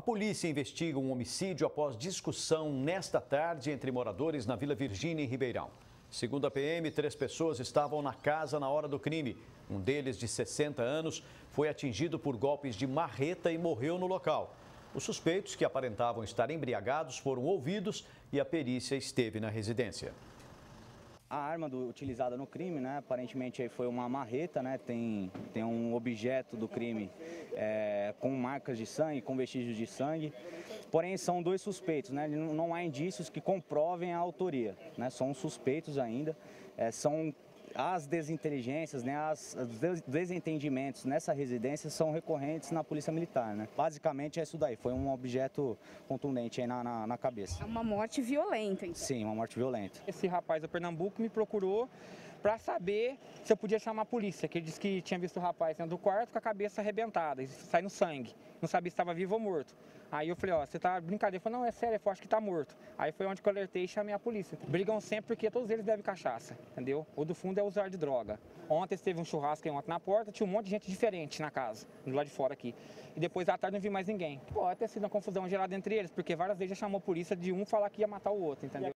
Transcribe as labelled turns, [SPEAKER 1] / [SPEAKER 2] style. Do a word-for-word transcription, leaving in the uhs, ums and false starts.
[SPEAKER 1] polícia investiga um homicídio após discussão nesta tarde entre moradores na Vila Virgínia, em Ribeirão. Segundo a P M, três pessoas estavam na casa na hora do crime. Um deles, de sessenta anos, foi atingido por golpes de marreta e morreu no local. Os suspeitos, que aparentavam estar embriagados, foram ouvidos e a perícia esteve na residência.
[SPEAKER 2] A arma do, utilizada no crime, né, aparentemente aí foi uma marreta, né, tem, tem um objeto do crime é, com marcas de sangue, com vestígios de sangue, porém são dois suspeitos, né, não há indícios que comprovem a autoria, né, são suspeitos ainda, é, são as desinteligências, né, as, os desentendimentos nessa residência são recorrentes na Polícia Militar, né. Basicamente é isso daí, foi um objeto contundente aí na, na, na cabeça.
[SPEAKER 3] É uma morte violenta, então.
[SPEAKER 2] Sim, uma morte violenta.
[SPEAKER 4] Esse rapaz do Pernambuco me procurou para saber se eu podia chamar a polícia, que ele disse que tinha visto o rapaz dentro do quarto com a cabeça arrebentada, saindo sangue, não sabia se estava vivo ou morto. Aí eu falei, ó, você tá brincadeira? Ele falou, não, é sério, eu acho que tá morto. Aí foi onde que eu alertei e chamei a polícia. Brigam sempre porque todos eles bebem cachaça, entendeu? O do fundo é usar de droga. Ontem teve um churrasco aí ontem na porta, tinha um monte de gente diferente na casa, do lado de fora aqui. E depois à tarde não vi mais ninguém. Pode ter sido uma confusão gerada entre eles, porque várias vezes já chamou a polícia de um falar que ia matar o outro, entendeu?